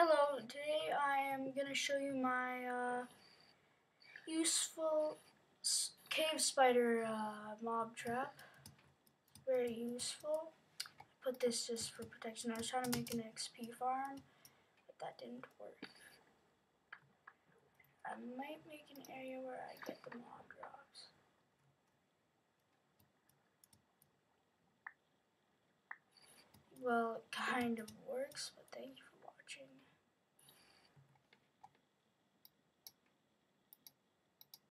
Hello, today I am going to show you my useful cave spider mob trap. Very useful. I put this just for protection. I was trying to make an XP farm, but that didn't work. I might make an area where I get the mob drops. Well, it kind of works, but thank you for watching.